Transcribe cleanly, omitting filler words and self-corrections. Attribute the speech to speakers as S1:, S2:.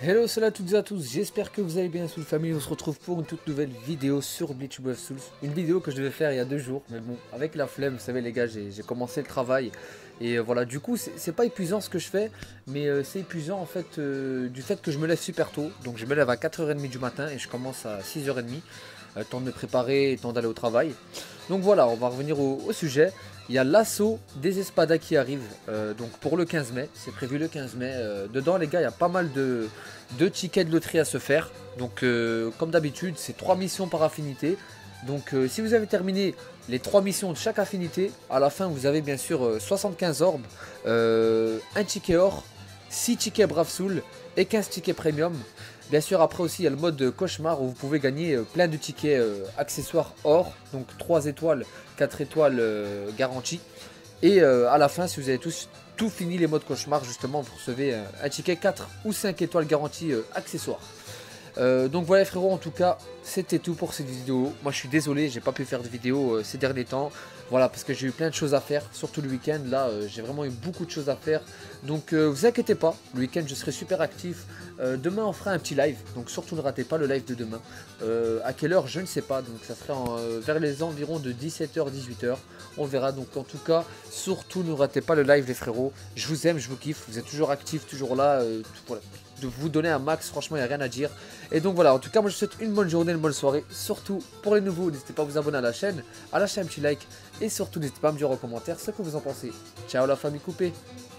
S1: Hello, salut à toutes et à tous, j'espère que vous allez bien Soul Family. On se retrouve pour une toute nouvelle vidéo sur Bleach Brave Souls. Une vidéo que je devais faire il y a 2 jours, mais bon, avec la flemme, vous savez les gars, j'ai commencé le travail. Et voilà, du coup, c'est pas épuisant ce que je fais, mais c'est épuisant en fait du fait que je me lève super tôt. Donc je me lève à 4h30 du matin et je commence à 6h30. Temps de me préparer et temps d'aller au travail. Donc voilà, on va revenir au sujet. Il y a l'assaut des Espadas qui arrive donc pour le 15 mai, c'est prévu le 15 mai. Dedans les gars, il y a pas mal de tickets de loterie à se faire. Donc comme d'habitude, c'est 3 missions par affinité. Donc si vous avez terminé les 3 missions de chaque affinité, à la fin vous avez bien sûr 75 orbes, un ticket or, 6 tickets Brave Soul et 15 tickets premium. Bien sûr, après aussi, il y a le mode cauchemar où vous pouvez gagner plein de tickets accessoires or, donc 3 étoiles, 4 étoiles garanties. Et à la fin, si vous avez tout fini les modes cauchemar, justement, vous recevez un ticket 4 ou 5 étoiles garanties accessoires. Donc voilà frérot, en tout cas c'était tout pour cette vidéo. Moi je suis désolé, j'ai pas pu faire de vidéo ces derniers temps. Voilà, parce que j'ai eu plein de choses à faire, surtout le week-end. Là j'ai vraiment eu beaucoup de choses à faire. Donc vous inquiétez pas, le week-end je serai super actif. Demain on fera un petit live, donc surtout ne ratez pas le live de demain. À quelle heure je ne sais pas, donc ça serait vers les environs de 17h 18h. On verra, donc en tout cas surtout ne ratez pas le live les frérots. Je vous aime, je vous kiffe, vous êtes toujours actifs, toujours là, voilà, de vous donner un max, franchement il n'y a rien à dire. Et donc voilà, en tout cas moi je vous souhaite une bonne journée, une bonne soirée. Surtout pour les nouveaux, n'hésitez pas à vous abonner à la chaîne, à lâcher un petit like. Et surtout n'hésitez pas à me dire en commentaire ce que vous en pensez. Ciao la famille coupée.